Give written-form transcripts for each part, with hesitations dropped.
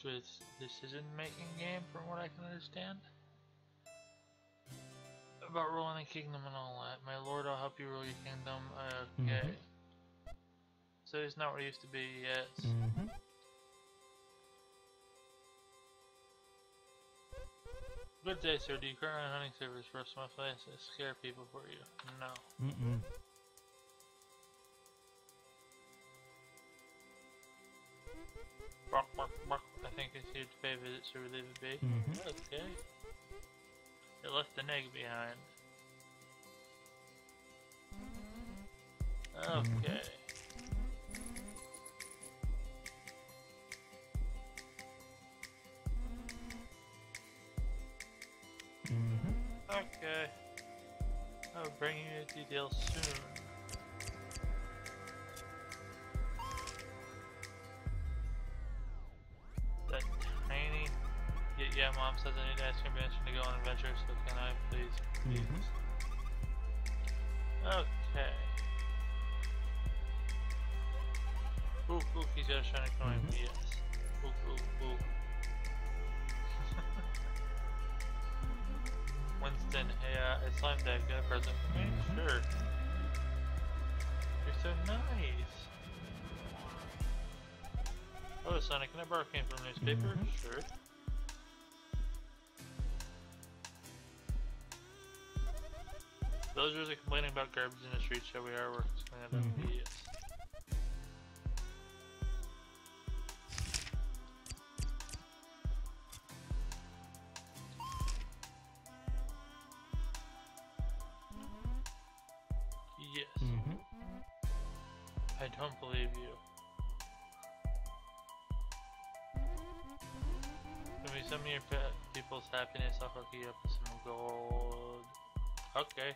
decision-making game, from what I can understand. About ruling a kingdom and all that. My lord, I'll help you rule your kingdom. Okay. So it's not what it used to be, yes. Good day, sir. Do you currently run hunting service for us? My place to scare people for you? No. Bark, bark, bark. I think it's here to pay a visit, so we leave it be. Okay. It left an egg behind. Okay. Okay. I'll bring you the details soon. That tiny... Yeah, Mom says I need to ask your permission to go on adventures, so can I please? Okay. Ooh, he's got a shiny coin, yes. Ooh. Winston, hey, it's slime tag, got a present for me? Sure. You're so nice. Oh, Sonic, can I borrow a cane from a newspaper? Sure. Villagers are complaining about garbage in the streets, so we are working to clean it up. Yes. Yes. I don't believe you. Can we send me your people's happiness? I'll hook you up with some gold. Okay.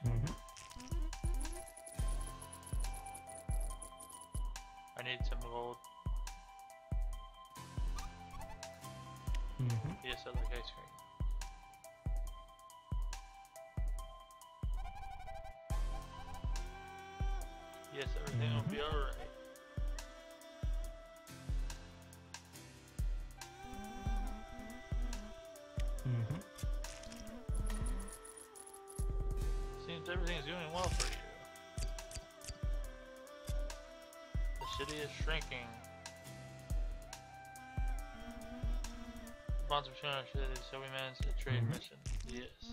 I need some gold. Yes, I like ice cream. Yes, everything will be alright. Seems everything's going well for you. The city is shrinking. Bonds between our cities, so we managed a trade mission. Yes.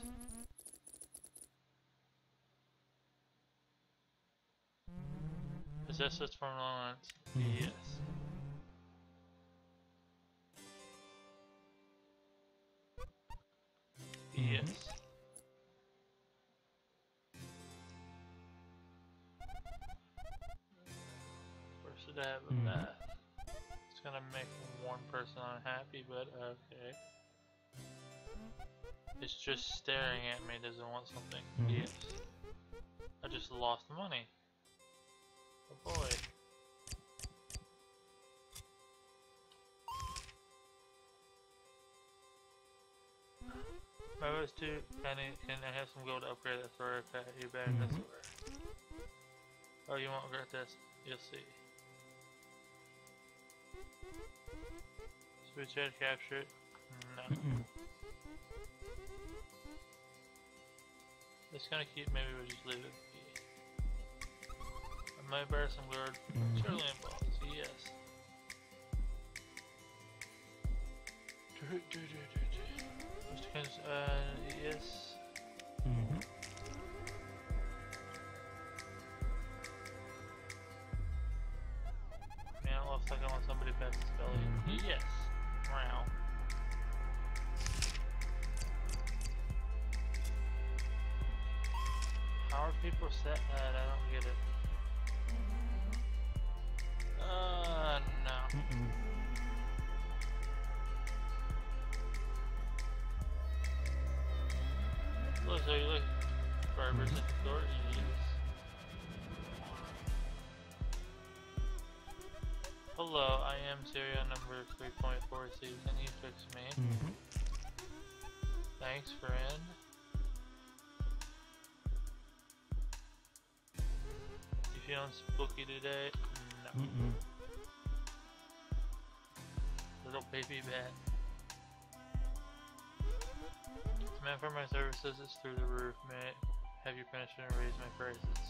Possess us from alliance. Yes. Yes. Where should I have a bath? It's gonna make one person unhappy, but okay. It's just staring at me, doesn't want something. Yes. I just lost money. Oh boy. My was too penny. Can I have some gold to upgrade that sword? You better than this sword. Oh, you won't regret this. You'll see. So we try to capture it? No. It's gonna keep, maybe we'll just leave it be. I might bear some gold. Cerulean balls, yes. Yes. Man, it looks like I want somebody past this belly. Yes. Wow. How are people set that? I don't get it. No. Look, so you look barbers at the door. Yes. Hello, I am serial number 3.4C. Can you fix me? Thanks, friend. You feeling spooky today? No. Little Baby bat. Demand for my services is through the roof. May I have your permission to raise my prices?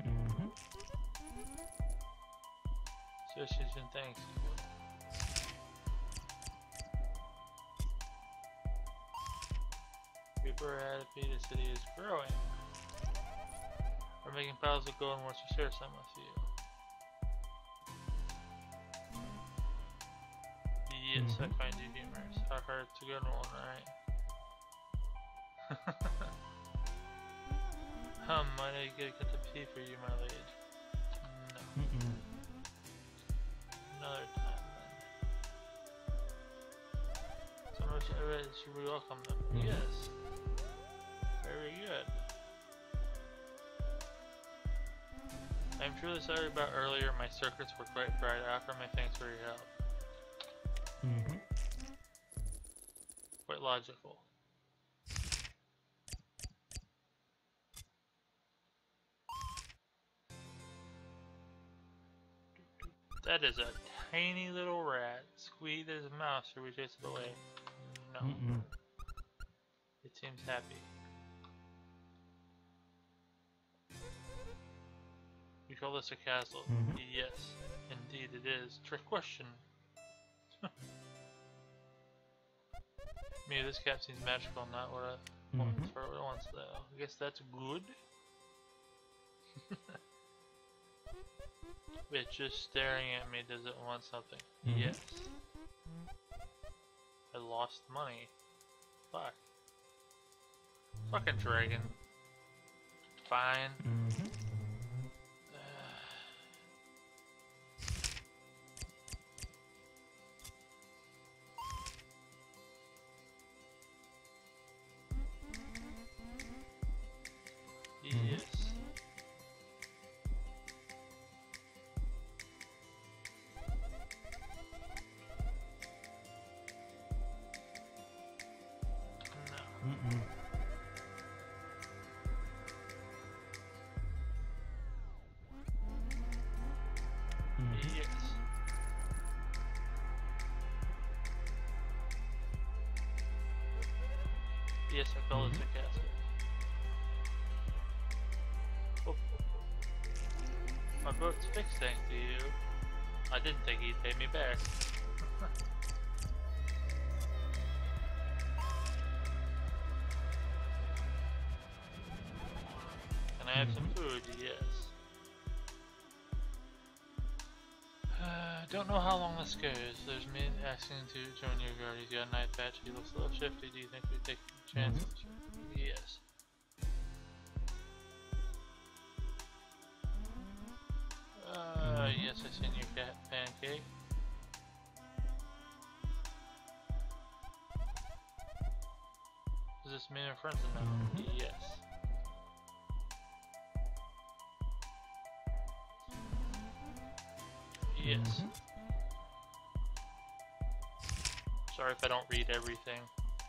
Association, thanks. People are happy, the city is growing. We're making piles of gold and wants to share some with you. Yes, I find you humorous. Our heart's a good one, right? Might I get a cup of tea for you, my lady? No. Another time, then. So much should we welcome them? Yes. Very good. I'm truly sorry about earlier. My circuits were quite fried. I offer my thanks for your help. Quite logical. That is a tiny little rat. Squeeze as a mouse or we chase it away. No. It seems happy. You call this a castle? Yes, indeed it is. Trick question. Maybe this cat seems magical, not what I want for what it wants though. I guess that's good. It's just staring at me. Does it want something? Yes. I lost money. Fuck. Fucking dragon. Fine. Yes. Yes, I call it a castle. Oh. My boat's fixed thanks to you. I didn't think he'd pay me back. Can I have some food? Yes. Don't know how long this goes. There's me asking to join your guard. He's got a knife patch. He looks a little shifty. Do you think we take chances? Yes. Yes, I seen your cat pancake. Does this mean we're friends enough? Yes. Yes. Sorry if I don't read everything.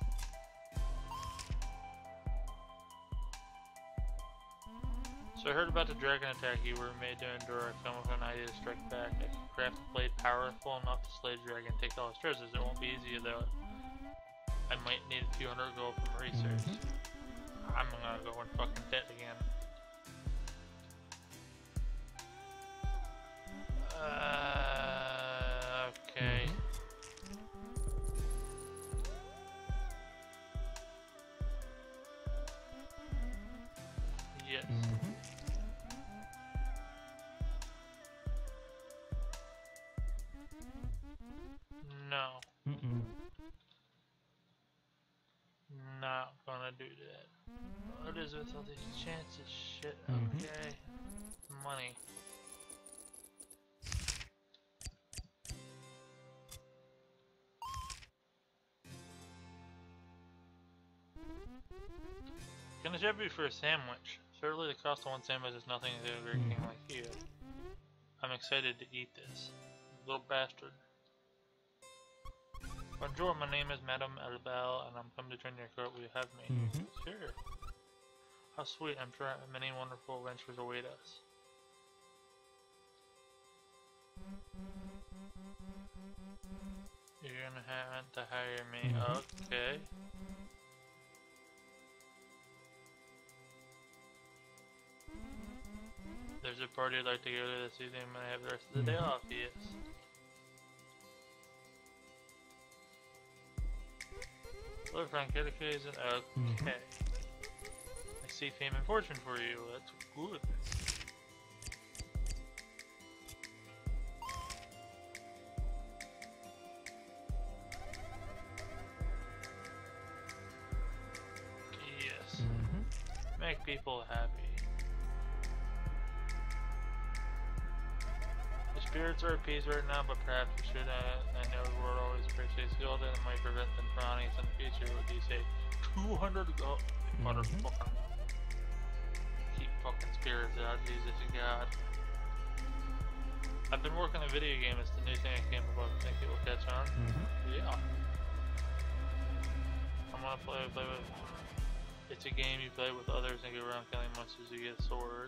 So I heard about the dragon attack you were made to endure. I come with an idea to strike back. I can craft a blade powerful enough to slay the dragon and take all his treasures. It won't be easy though. I might need a few hundred gold from research. I'm gonna go in fucking debt again. Okay. Yes. No. Not gonna do that. What is with all these chances? Shit. Okay. Money. Can I ship you for a sandwich? Certainly the cost of one sandwich is nothing to a great king like you. I'm excited to eat this. Little bastard. Bonjour, my name is Madame Elbel, and I'm come to join your court. Will you have me? Sure. How sweet, I'm sure many wonderful adventures await us. You're gonna have to hire me. Okay. There's a party I'd like to go to this evening when I have the rest of the day off. Yes. Hello, Frank. Get a case and okay. I see fame and fortune for you. That's good. Yes. Make people happy. The spirits are appeased right now, but perhaps you should. I know the world always appreciates gold, and it might prevent them from running in the future. What do you say? 200 gold. Motherfucker. Keep fucking spirits out, Jesus God. I've been working a video game. It's the new thing I came up with. Think it will catch on? Yeah. I'm gonna play with. It's a game you play with others and go around killing monsters. You get a sword.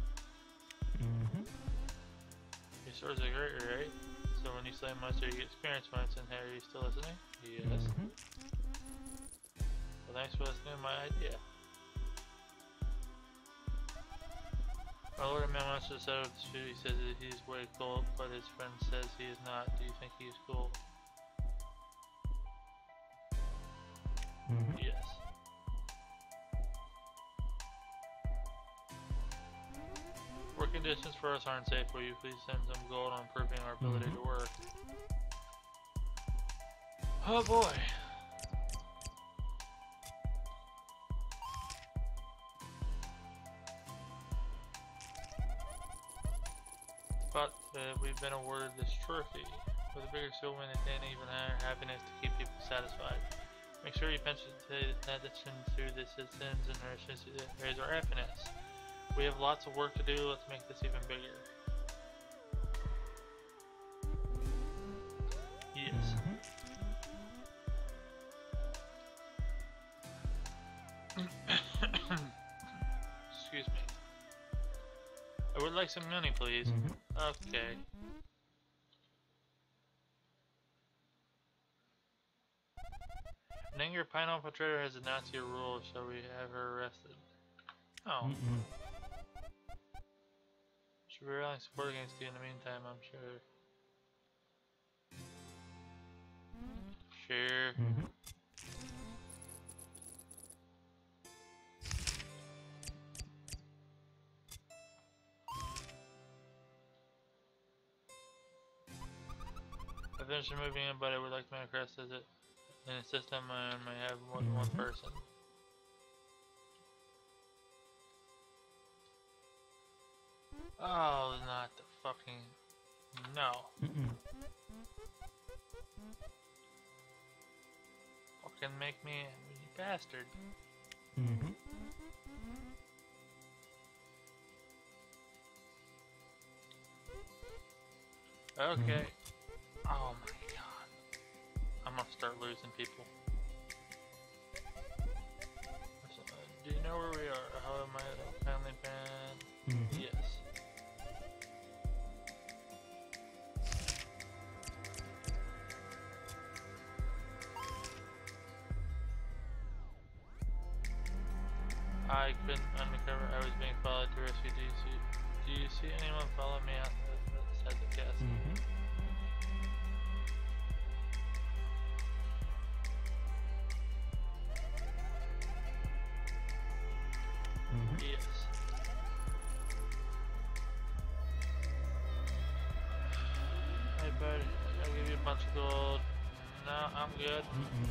Your swords are great, right? So when you slay a monster, you get experience points. And Harry, are you still listening? Yes. Well, thanks for listening to my idea. My Lord Man wants to settle with the He says that he's way cool, but his friend says he is not. Do you think he's cool? Yes. Work conditions for us aren't safe. Will you please send some gold on improving our ability to work? Oh boy. But we've been awarded this trophy. With a bigger skill win and even higher happiness to keep people satisfied. Make sure you attention to the citizens and nurses to raise our happiness. We have lots of work to do. Let's make this even bigger. Yes. Excuse me. I would like some money, please. Okay. An angry pineapple trader has announced your rule. Shall we have her arrested? Oh. Should we rely on support against you in the meantime, I'm sure. Sure. I finished the movie, but I would like to manifest as it in a system and may have more than one person. Oh, not the fucking... No. Fucking make me you bastard. Okay. Oh my god. I'm gonna start losing people. Do you know where we are? How am I family band? Yes. I couldn't undercover. I was being followed to rescue. Do you see anyone follow me outside the castle? Yes. Hey buddy, I'll give you a bunch of gold. No, I'm good.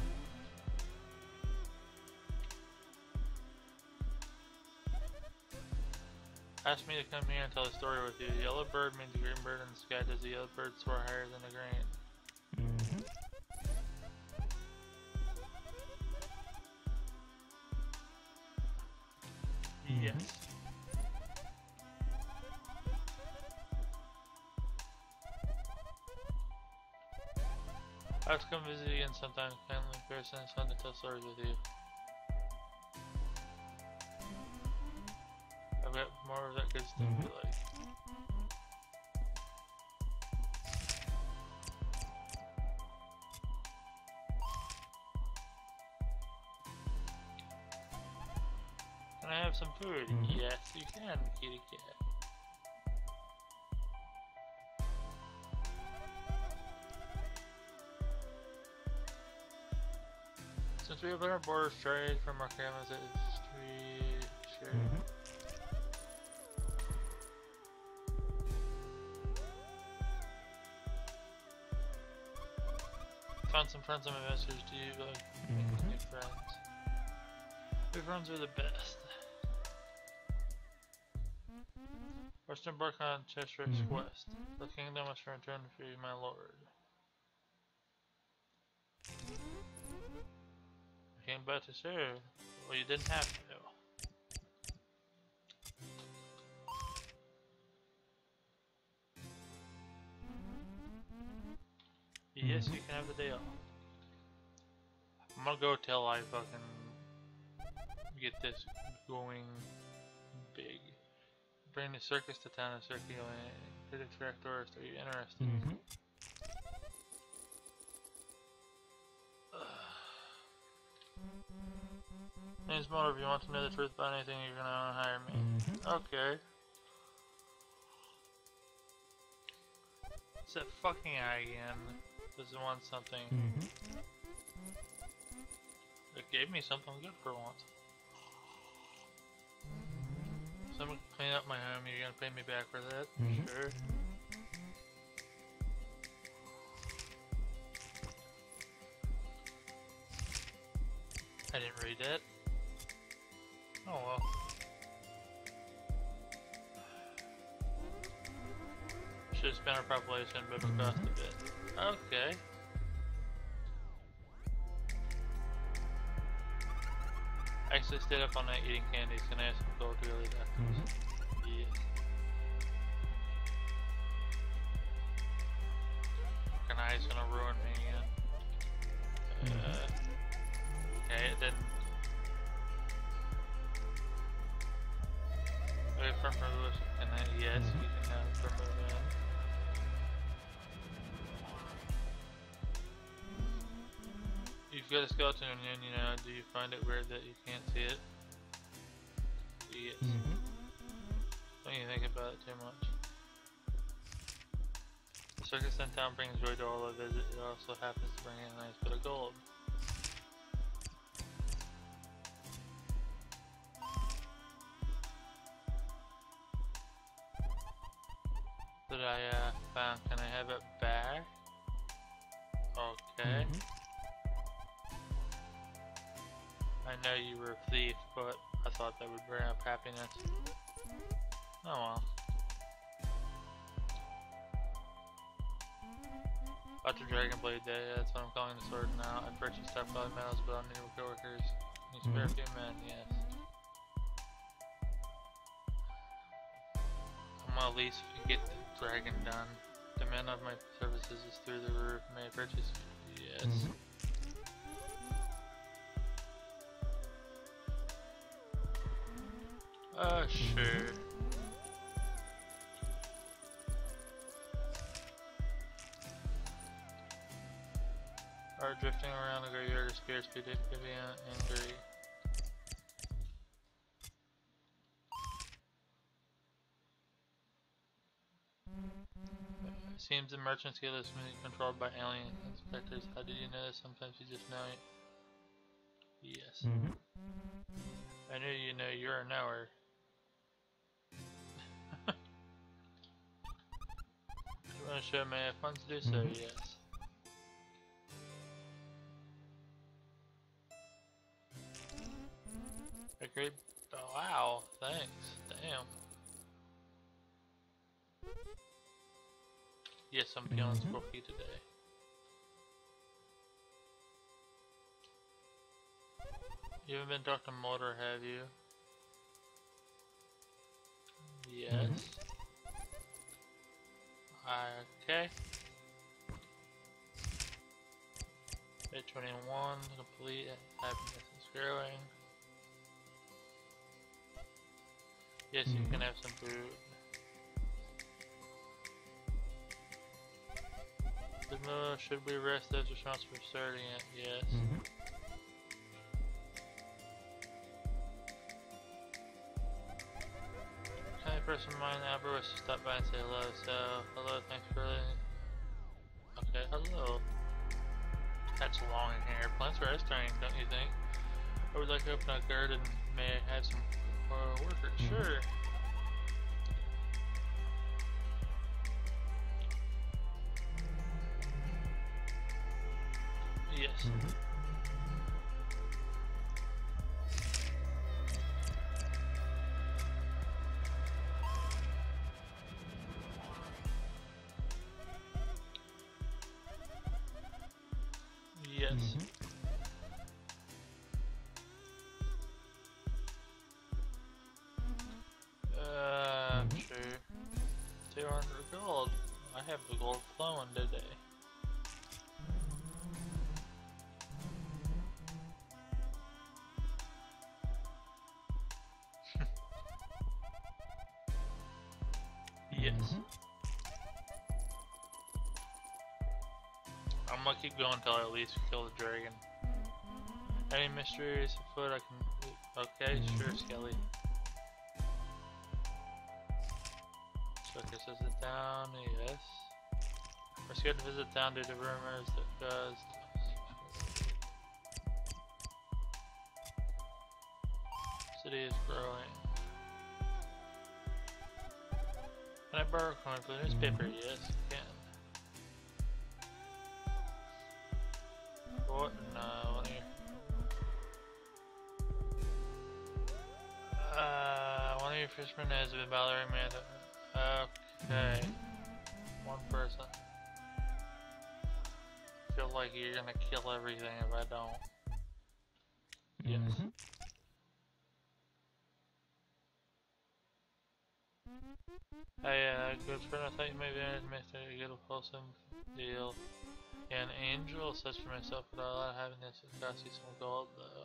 Ask me to come here and tell a story with you. The yellow bird means a green bird in the sky. Does the yellow bird soar higher than the green? Yes. I'll have to come visit you again sometime. Kindly person, it's fun to tell stories with you. I've got more of that good stuff you like. I have some food? Yes, you can, kitty cat. Since we open our borders trade from our cameras at street, sure. Found some friends on my message. Do you like making new friends? New friends are the best. Western embark on Chestrix West. The kingdom must return for you, my lord. I came back to serve. Well, you didn't have to. Yes, you can have the day off. I'm gonna go till I fucking get this going big. Bring the circus to town and circulating. Could attract tourists. Are you interested? Name's Motor. If you want to know the truth about anything, you're gonna hire me. Okay. It's that fucking guy again. Doesn't want something. It gave me something good for once. Someone can clean up my home. You're gonna pay me back for that? Sure. I didn't read that. Oh well. Should spend our population, but it cost a bit. Okay. I actually stayed up all night eating candies. Can I have some gold really afterwards? Yes. Fucking eye's gonna ruin me again. Okay, it didn't. Okay, from Revolution. Can I? Yes, you can have from Revolution. You've got a skeleton and you know, do you find it weird that you can't see it? Yes. Don't you think about it too much. The circus in town brings joy to all that visit. It also happens to bring in a nice bit of gold. That I found. Can I have it back? Okay. I know you were a thief, but I thought that would bring up happiness. Oh well. After Dragonblade Day, that's what I'm calling the sword now. I purchased top-quality metals, but I'll need coworkers. Need spare a few men, yes. I'm gonna at least get the dragon done. Demand of my services is through the roof. May I purchase? Yes. Sure. Are drifting around the graveyard, spirits predictably angry. It seems the merchant's guild is controlled by alien inspectors. How did you know this? Sometimes you just know it. Yes. I knew you know you're a knower. You want to show me if funds to do so? Yes. A great. Oh, wow, thanks. Damn. Yes, I'm feeling spooky today. You haven't been Dr. Motor, have you? Yes. Okay. Day 21, complete, happiness is growing. Yes, you can have some food. Should we arrest those responsible for starting it? Yes. only person in mind Albert was to stop by and say hello, so hello, thanks for okay, hello. That's long in here. Plants are restaurant, don't you think? I would like to open a garden. May I have some workers? Sure. Yes. Yes. Sure. 200 gold. I have the gold flowing today. Yes. I'm gonna keep going until I at least kill the dragon. Any mysteries afoot I can... Okay, sure, Skelly. Circus visit town, yes. We're scared to visit town due to rumors that caused... City is growing. Can I borrow a coin for the newspaper? Yes, you can. What? No, one of your fishermen has been bothering me. Okay. One person. I feel like you're gonna kill everything if I don't. Yes. Hey, good friend, I thought you may be interested in a good wholesome deal. An angel, such for myself, but a lot of happiness would cost you some gold, though.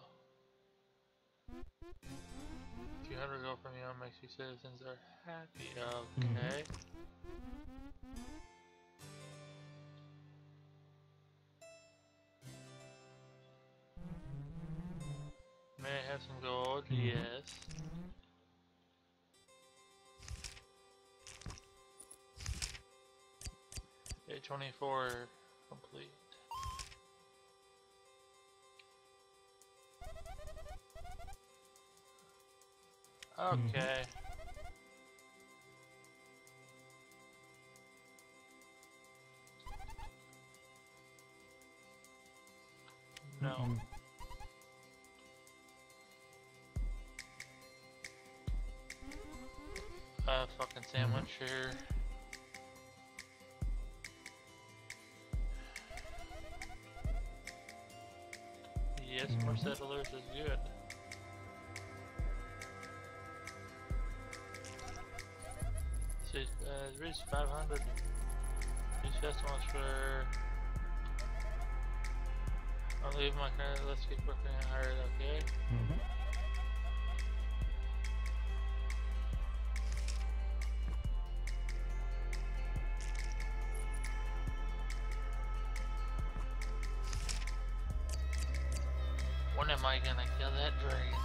200 gold from you makes you citizens are happy. Okay. May I have some gold? Yes. Day 24 complete. Okay. No. Fucking sandwich here. Yes, more settlers is good. Reach 500. These festivals for... I'll leave my car, let's keep working hard, okay? When am I gonna kill that dragon?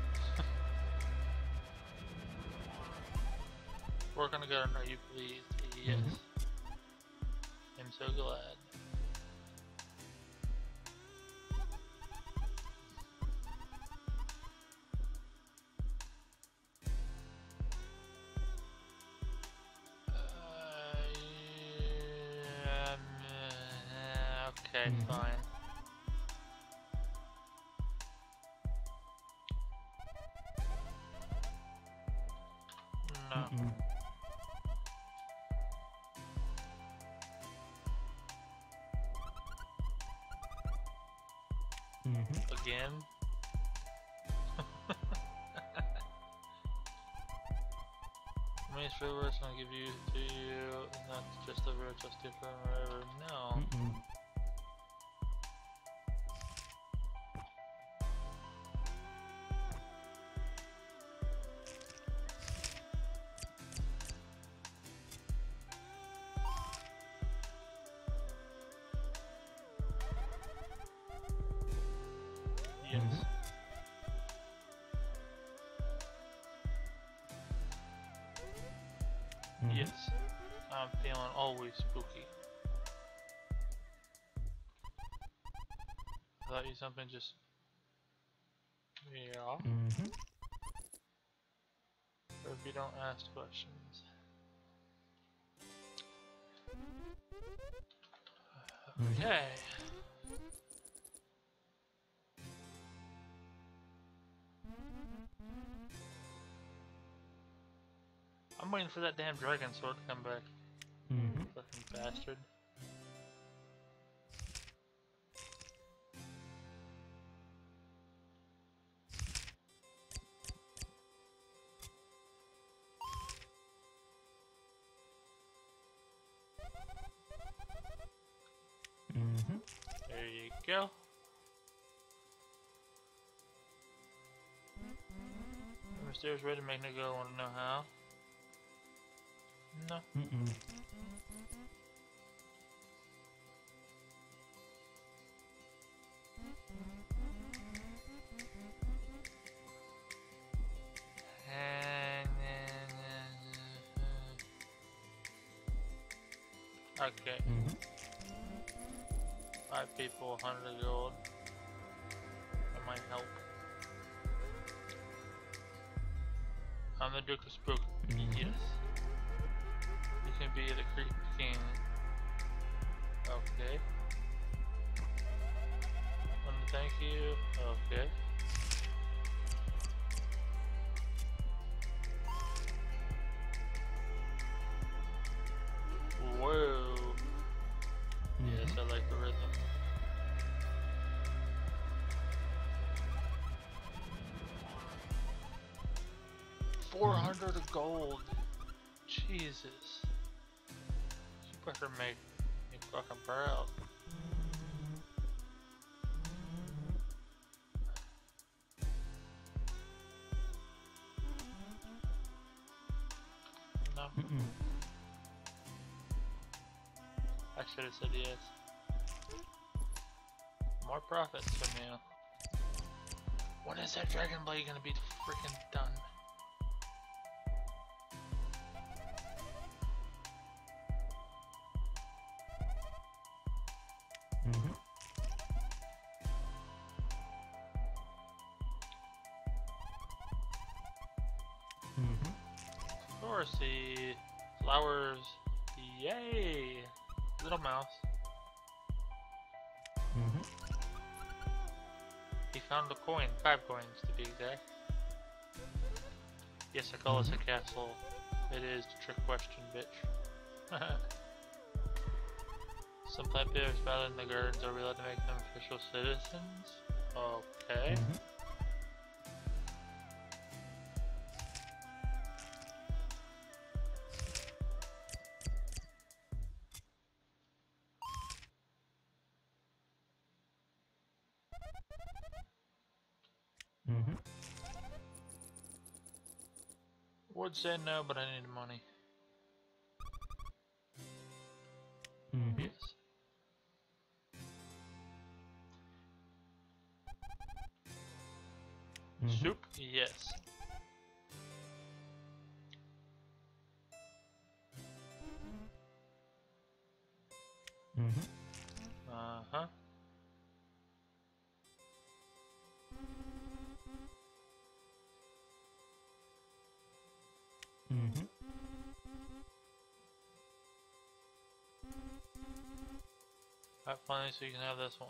Work on the garden, are you pleased? Yes. I'm so glad. Okay, fine. No. Again? How many followers can I give you to you? Not just a road, just different whatever. No. Yes. I'm feeling always spooky. I thought you something just... Yeah. Or if you don't ask questions. Okay. I'm waiting for that damn dragon sword to come back. Fucking bastard. There you go. The stairs ready to make me go. Want to know how? No. Okay. 5 people, 100 gold. That might help. I'm the Duke of Spook. Yes. You can be the Creep King. Okay. Thank you. Okay. Whoa. Yes, I like the rhythm. $400 of gold. Jesus. You better make me fucking proud. No. I should have said yes. More profits from you. When is that Dragon Blade gonna be freaking done? Of course, the flowers. Yay! Little mouse. He found a coin, 5 coins to be exact. Yes, I call this a castle. It is the trick question, bitch. Some plant bears found in the gardens. Are we allowed to make them official citizens? Okay. Would say no, but I need money. Yes. Soup? Yes. Uh-huh. Alright, finally, so you can have this one.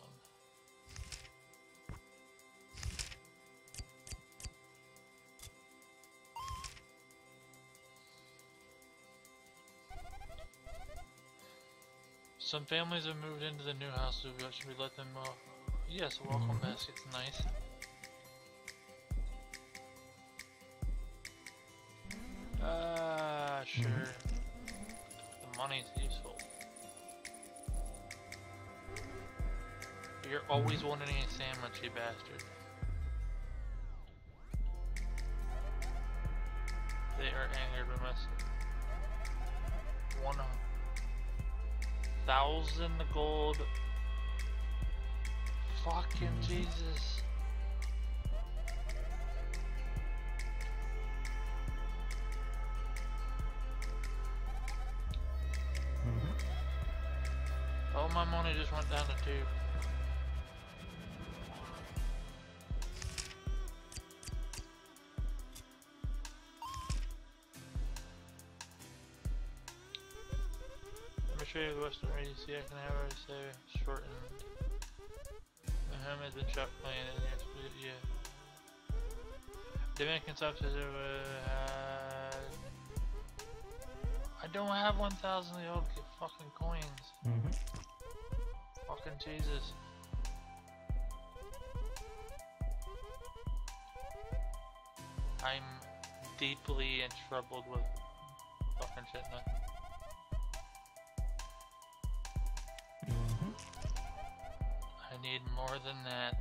Some families have moved into the new house, so should we let them yes, a welcome basket's nice. Sure. The money's useful. You're always wanting a sandwich, you bastard. They are angered. We must 1,000 gold. Fucking Jesus. dude. Let me show you the Western ADC. I can have already say shortened. Muhammad's been shot playing it. Yeah. Dominican substance. I don't have 1,000 of the fucking coins. Fucking Jesus. I'm deeply in trouble with fucking shit now. I need more than that.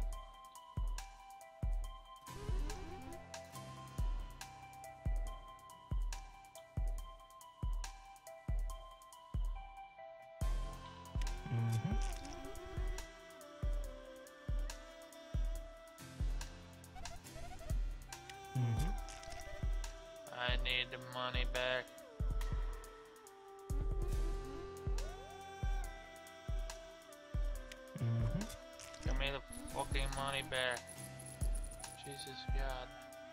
I need the money back. Give me the fucking money back. Jesus God.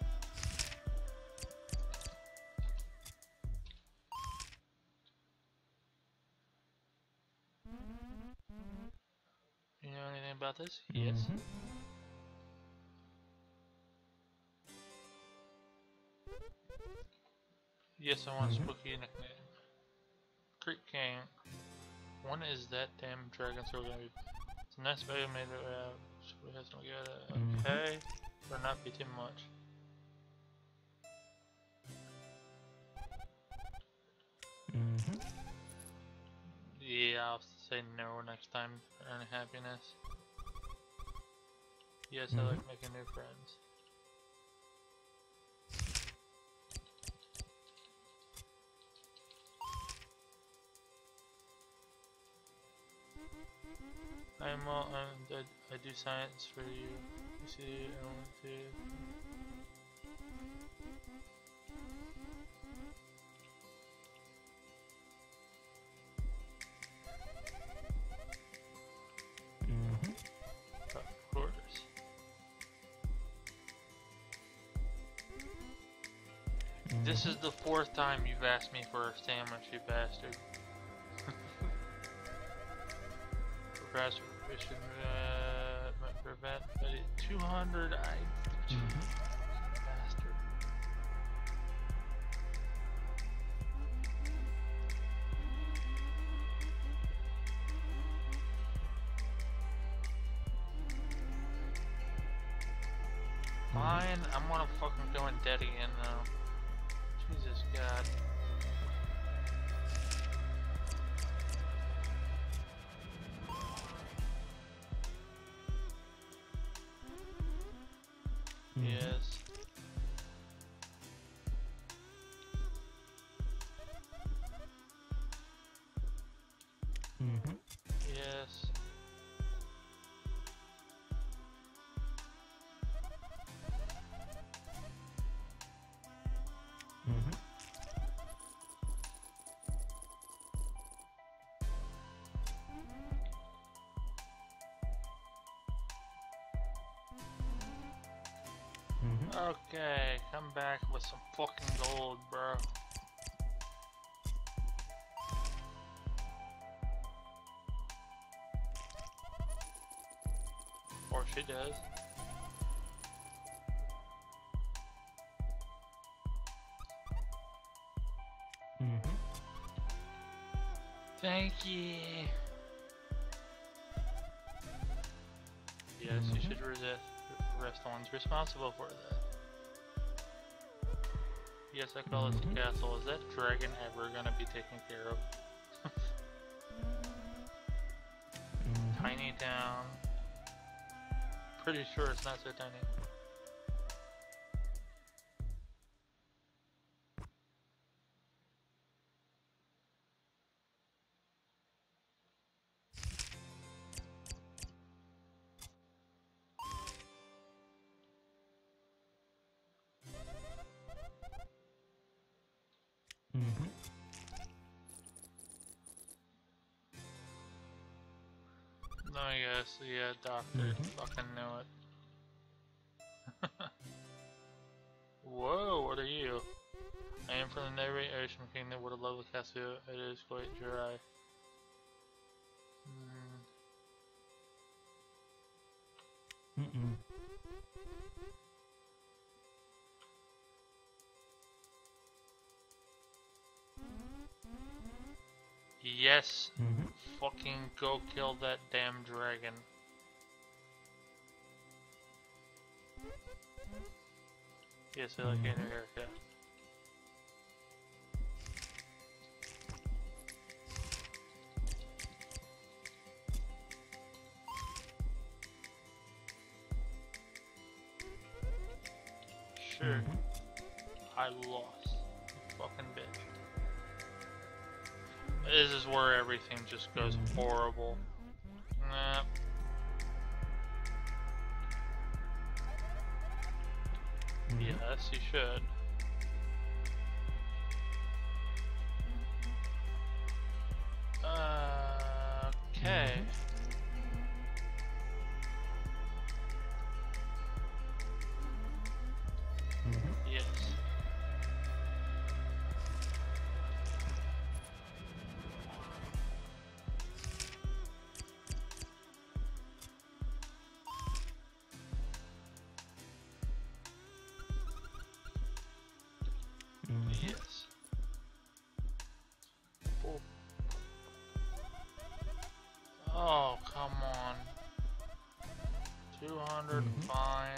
You know anything about this? Yes. Yes, I want a spooky nickname. Creek King. When is that damn dragon still gonna be? It's a nice value made it should we have some good okay, but not be too much. Yeah, I'll say no next time to earn happiness. Yes, I like making new friends. I do science for you. You see, I want to. Of course. This is the 4th time you've asked me for a sandwich, you bastard. Procrastination, prevent 200. Bastard. Fine, I'm gonna fucking go in dead again now. Jesus God. Yes. Yes. Okay, come back with some fucking gold, bro. Or she does. Thank you. Yes, you should arrest the ones responsible for that. Yes, I call it the castle. Is that dragon ever gonna be taken care of? Tiny town. Pretty sure it's not so tiny. I guess, yeah, doctor. Fucking knew it. Whoa, what are you? I am from the neighboring Ocean Kingdom with a lovely castle. It is quite dry. Yes, fucking go kill that damn dragon. Yes, I like getting a haircut. Sure. I lost. Fucking bitch. This is where everything just goes horrible. Nah. Yes, you should. Okay. Yes. Yes. Oh, come on. 200, fine.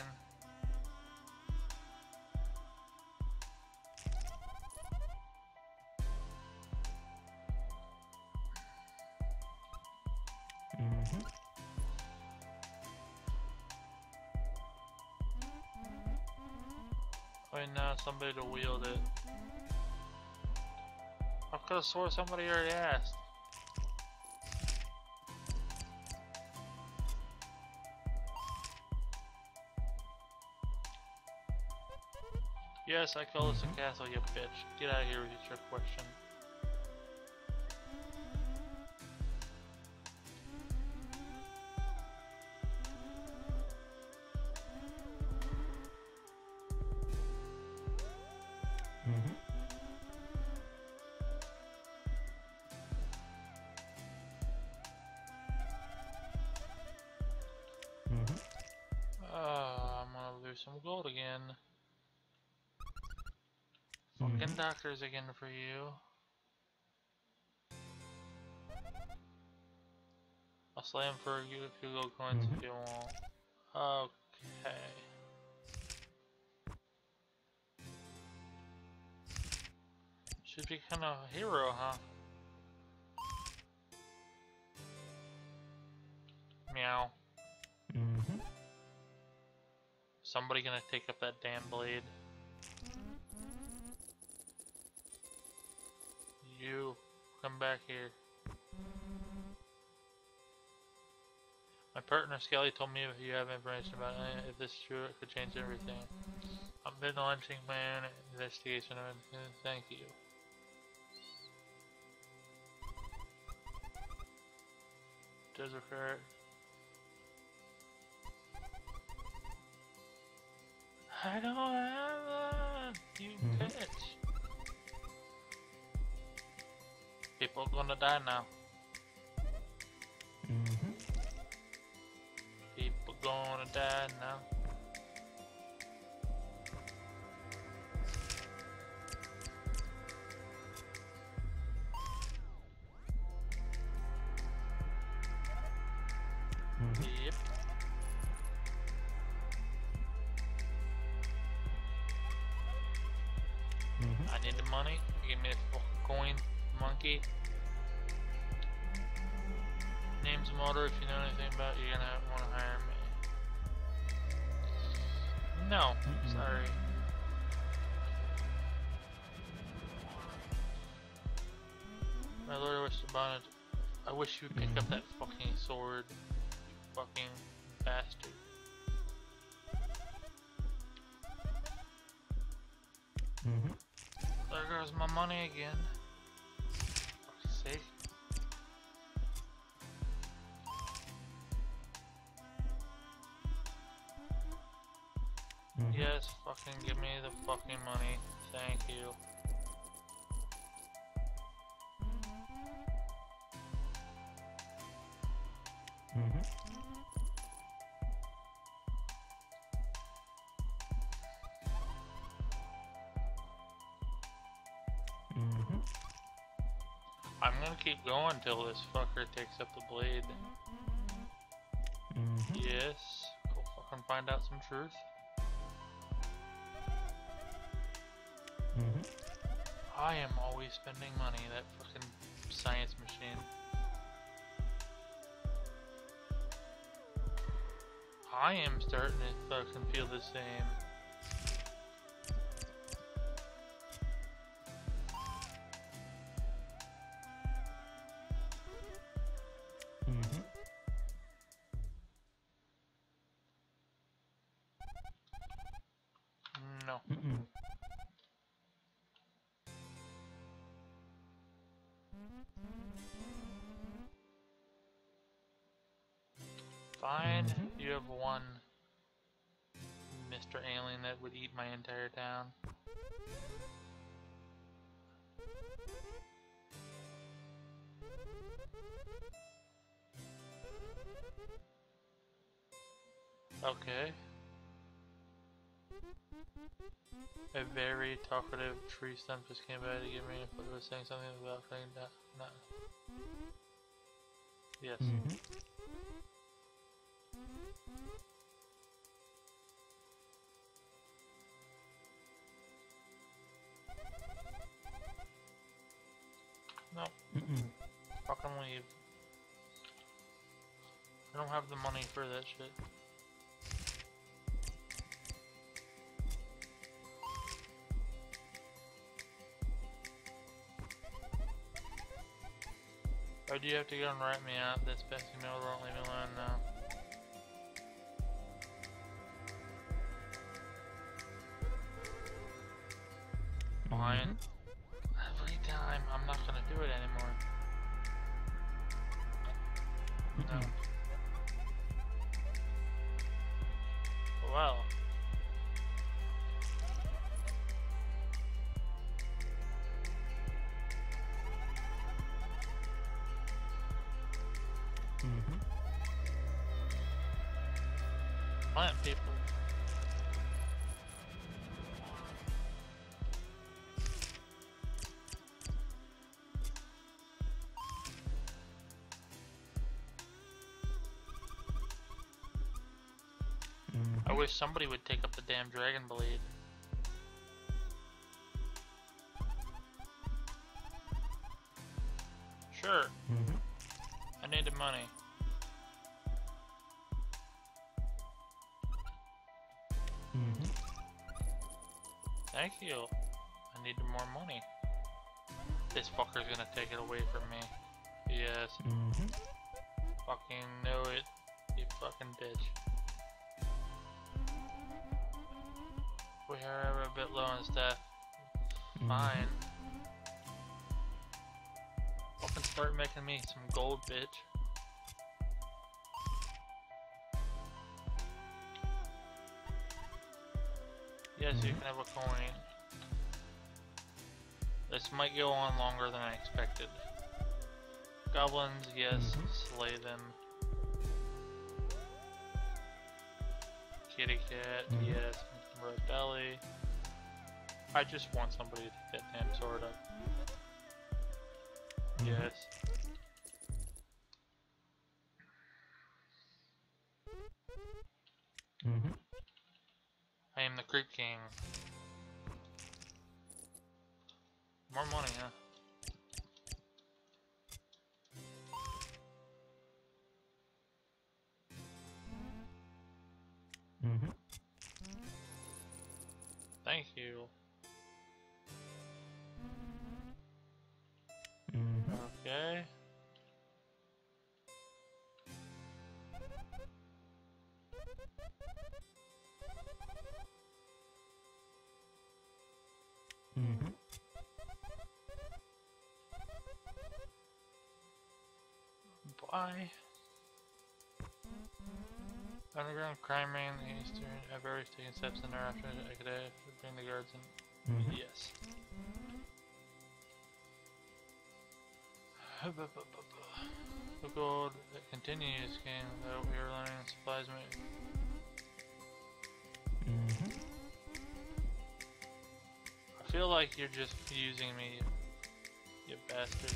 Wait, now somebody to wield it. I could have swore somebody already asked. Yes, I call this a castle, you bitch. Get out of here with your trick question. I'm gonna lose some gold again. Fucking doctors again for you. I'll slay him for you if you go coins if you want. Okay. Should be kind of a hero, huh? Meow. Somebody gonna take up that damn blade. You, come back here. My partner Skelly told me if you have information about it, if this is true, it could change everything. I've been launching my own investigation of it. Thank you. Desert Ferret. I don't have that, you bitch. People are gonna die now. People gonna die now. Yep. I need the money. Give me the fucking coin, monkey. Name's Motor. If you know anything about it, you're gonna want to hire me. No, sorry. My lord, I wish to bond. I wish you would pick up that fucking sword, you fucking bastard. There goes my money again. For fuck's sake. Yes, fucking give me the fucking money. Thank you. I'm gonna keep going till this fucker takes up the blade. Yes, go fucking find out some truth. I am always spending money, that fucking science machine. I am starting to fucking feel the same. No. Fine, you have one, Mr. Alien that would eat my entire town. Okay. A very talkative tree stump just came by to give me a photo saying something about saying that. No. Yes. No. Fucking leave. I don't have the money for that shit. Or do you have to go and write me out? This pesky mail won't leave me alone now. Fine. Every time, I'm not gonna do it anymore. No. Well. Plant people. I wish somebody would take up the damn dragon blade. Sure. I need the money. Thank you. I need more money. This fucker's gonna take it away from me. Yes. Fucking know it, you fucking bitch. We are a bit low on staff. Fine. Fucking start making me some gold, bitch. Yes, you can have a coin. This might go on longer than I expected. Goblins, yes, slay them. Kitty cat, yes, red belly. I just want somebody to get damn sword up. Yes. I am the Creep King. More money, huh? Thank you. Okay. Bye. Underground crime ring in the eastern. I've already taken steps in there after I could bring the guards in. Yes. The gold that continues game that we are learning supplies me. I feel like you're just using me, you bastard.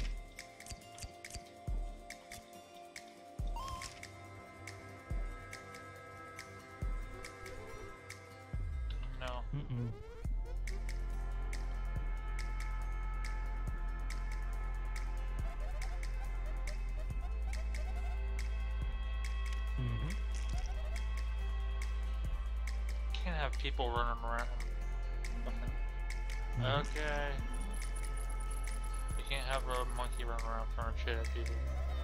No. Can't have people running around. Okay. You can't have a monkey running around throwing shit at people.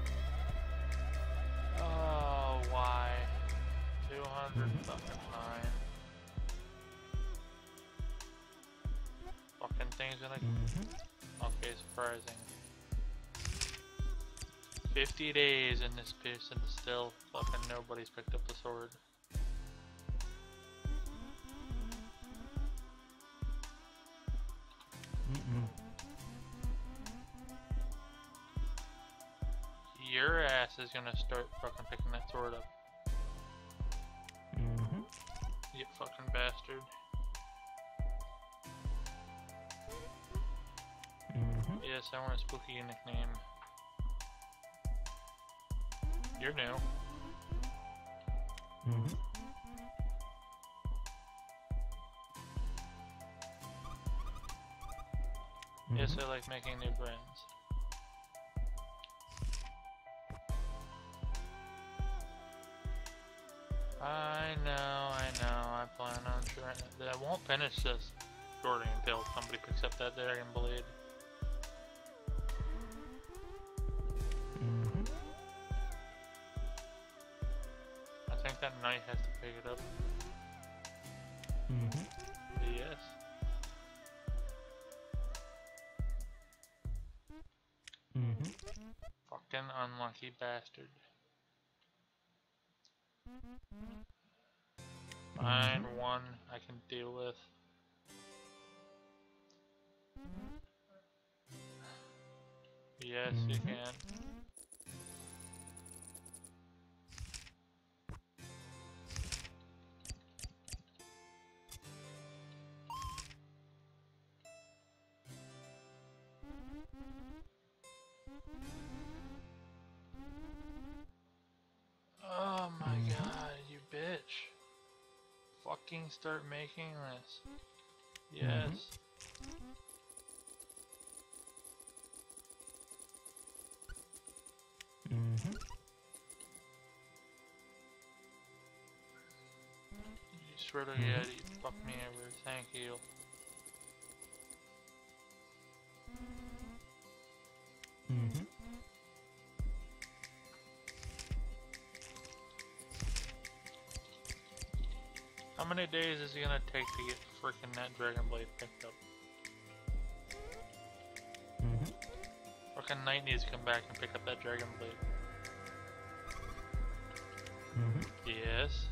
Oh, why? 209. Fucking thing's gonna. Okay, surprising. 50 days in this piece and still fucking nobody's picked up the sword. Your ass is gonna start fucking picking that sword up. You fucking bastard. Yes, I want a spooky nickname. You're new. Yes, I like making new friends. I know, I plan on trying to. I won't finish this recording until somebody picks up that Dragon Blade. I think that knight has to pick it up. Yes. Fucking unlucky bastard. Fine, one I can deal with. Yes, you can. Oh my god, you bitch. Fucking start making this. Yes. You swear to God, you fuck me over. Thank you. How many days is it gonna take to get freaking that Dragon Blade picked up? Fucking Knight needs to come back and pick up that Dragon Blade. Yes.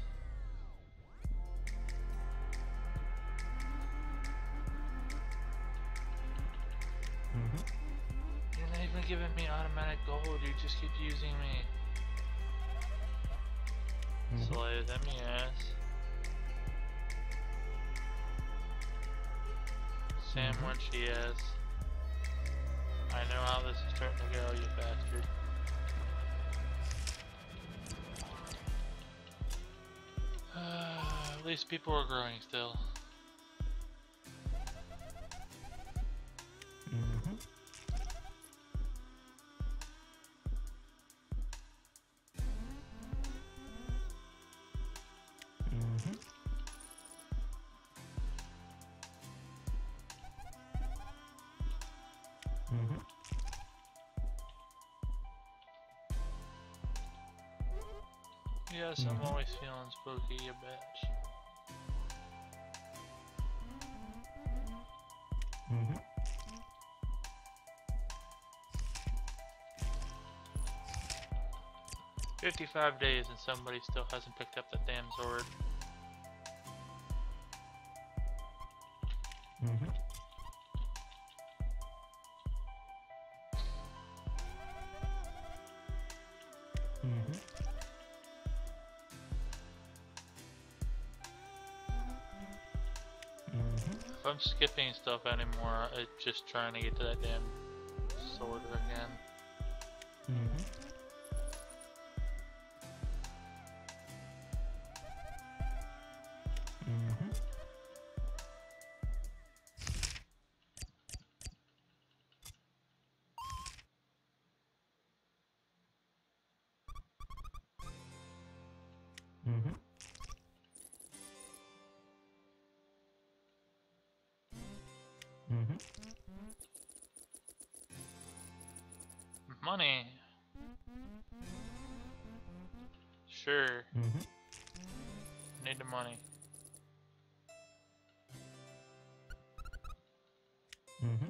You're not even giving me automatic gold, you just keep using me. Slay them, yes. Sandwich, yes. I know how this is starting to go, you bastard. At least people are growing still. Yes, I'm always feeling spooky, you bitch. 55 days and somebody still hasn't picked up that damn sword. Mm-hmm. Mm-hmm. Mm-hmm. If I'm skipping stuff anymore, it's just trying to get to that damn sword again. Mm-hmm. Mm-hmm. Mm-hmm. Mm-hmm. Money! Sure, Mm-hmm. need the money. Mm-hmm.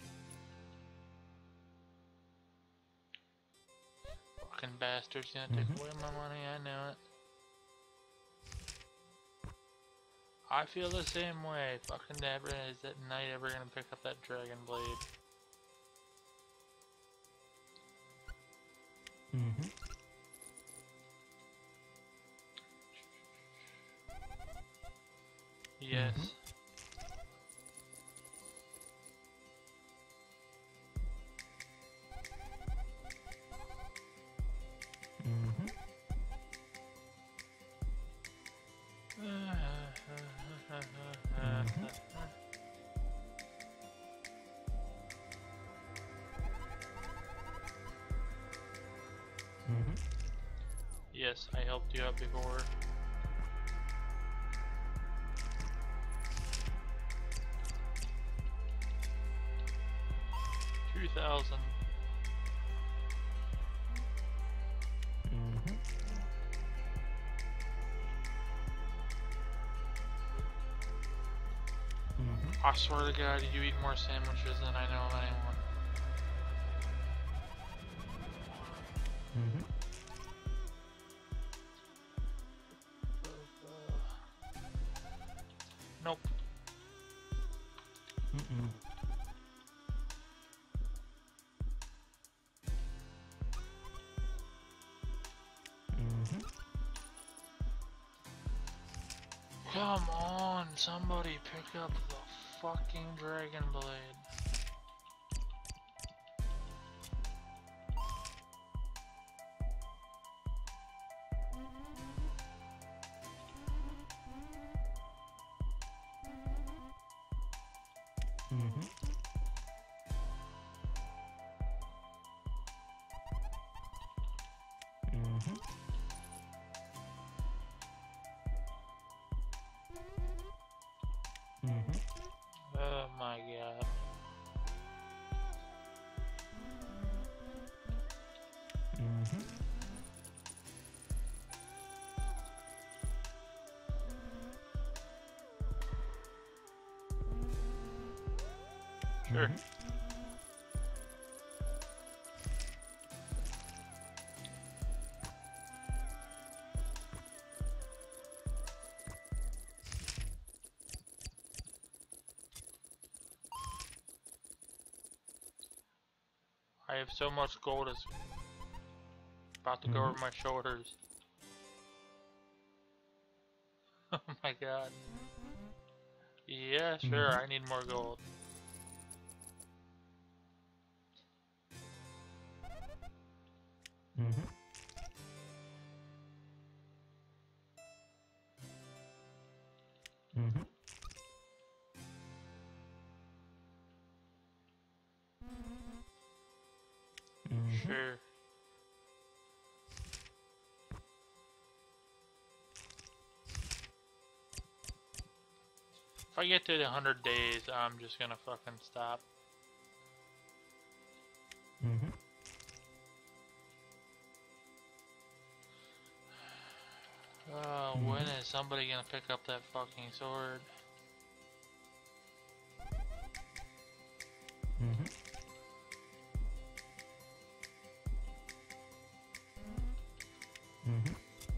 Fucking bastard's gonna take away my money, I know it. I feel the same way. Fucking never is that knight ever gonna pick up that dragon blade. Mm-hmm. Yes. Mm-hmm. Mm-hmm. Yes, I helped you out before. $2,000. Mm-hmm. Mm-hmm. I swear to God, you eat more sandwiches than I know of anyone. Mm-hmm. Nope. Mm-mm. Mm-hmm. Come on, somebody pick up the fucking dragon blade. Mm-hmm. Mm-hmm. Mm-hmm. Oh my God. Mm-hmm. Sure. I have so much gold it's about to go over my shoulders. Oh my God. Yeah, sure, I need more gold. Mm-hmm. Mm-hmm. Mm-hmm. Sure. If I get to the 100 days, I'm just gonna fucking stop. Mm-hmm. When is somebody gonna pick up that fucking sword? Mm-hmm. Mhm.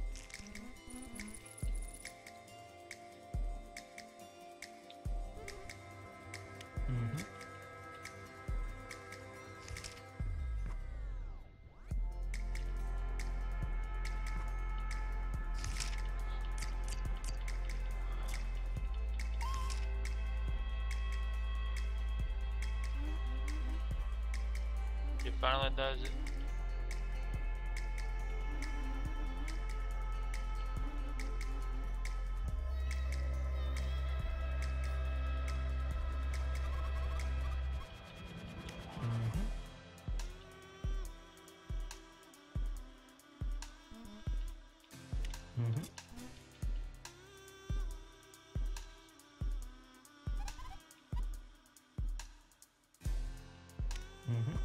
Mhm. He finally does it. Mhm. Mhm. Mhm.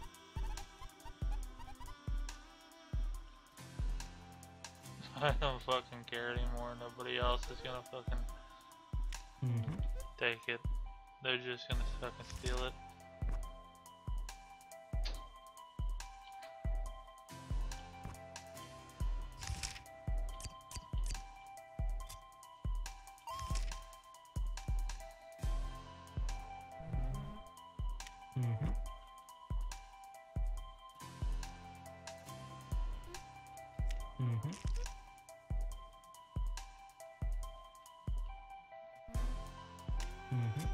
I don't fucking care anymore. Nobody else is gonna fucking Mhm. take it. They're just gonna fucking steal it. Mhm. Mhm. Mhm.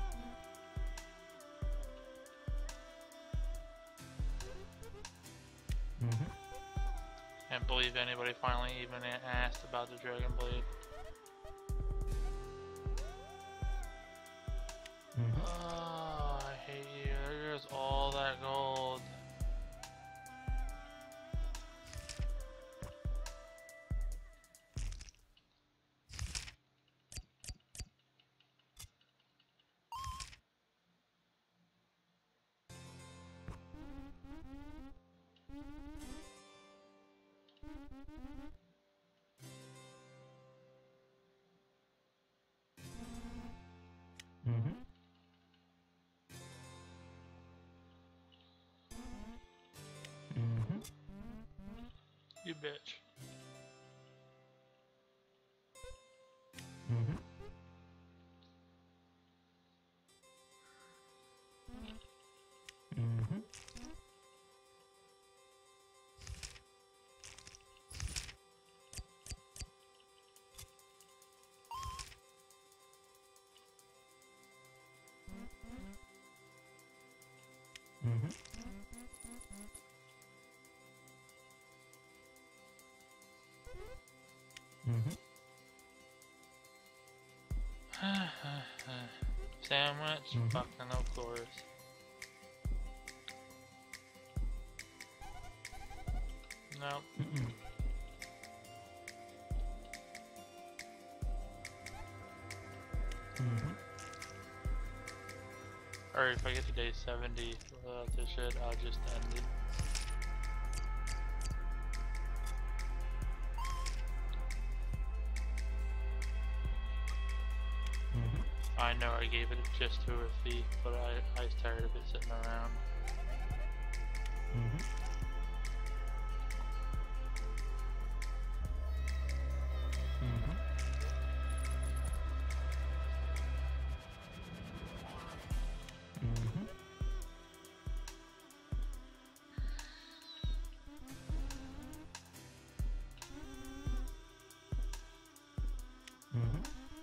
Mhm. Can't believe anybody finally even asked about the Dragon Blade. Mhm. Oh, I hate you. There goes all that gold. Mhm. Mhm. You bitch. Mhm. Mhm. Mhm. Mhm. Sandwich? Mhm. Fucking of course. Nope. Mhm. Mhm. Or if I get to day 70 without this shit, I'll just end it. Mhm. I know I gave it just to a thief, but I was tired of it sitting around. Mhm. Mhm. Mhm. Mhm.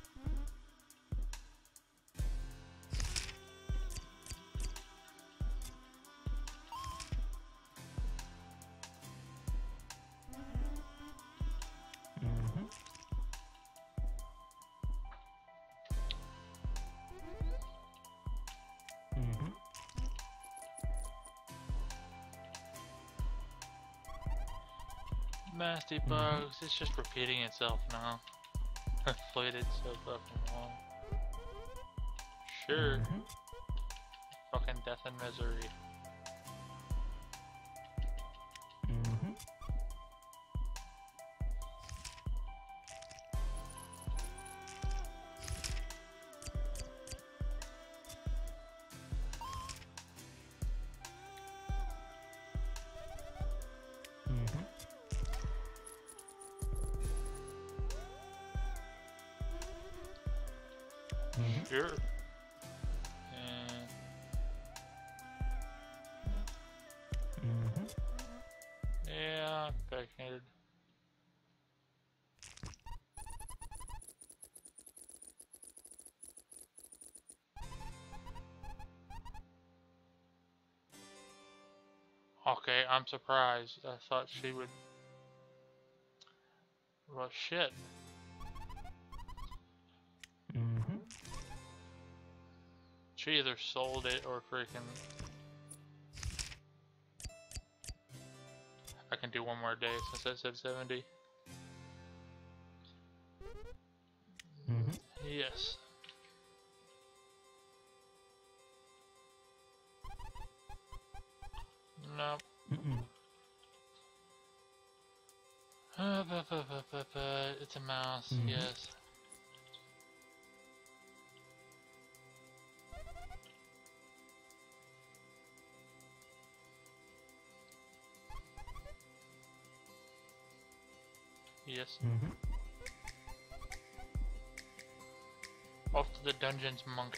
Mhm. Mhm. Nasty Mhm. bugs, it's just repeating itself now. I've played it so fucking long. Sure. Mhm. Fucking death and misery. Mhm. Mhm. Mhm. Sure. And Mhm. yeah, vaccinated. Okay, I'm surprised. I thought she would. Well, shit. Mhm. She either sold it or freaking. I can do one more day since I said 70. Mhm. Yes. Nope. Mm-mm. It's a mouse, Mhm. yes. Yes. Mhm. Off to the dungeons, monkey.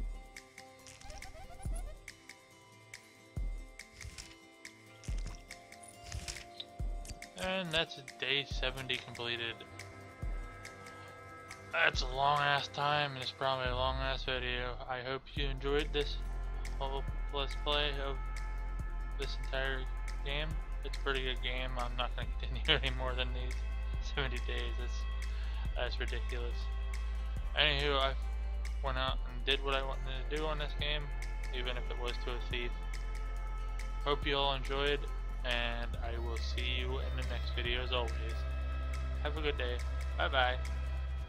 And that's day 70 completed. That's a long ass time, and it's probably a long ass video. I hope you enjoyed this whole let's play of this entire game. It's a pretty good game. I'm not going to continue any more than these 70 days. That's ridiculous. Anywho, I went out and did what I wanted to do on this game, even if it was to a thief. Hope you all enjoyed, and I will see you in the next video as always. Have a good day. Bye bye.